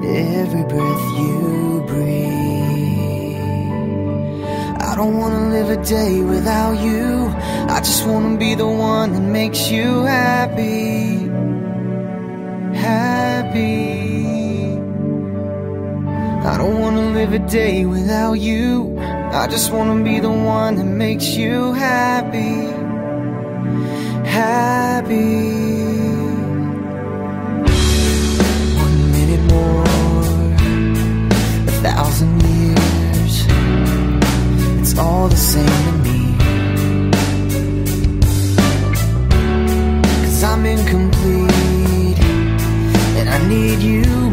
every breath you breathe. I don't wanna live a day without you. I just wanna be the one that makes you happy. Happy. I don't wanna live a day without you. I just wanna be the one that makes you happy. Happy. 1 minute more, 1,000 years, it's all the same to me. 'Cause I'm incomplete and I need you.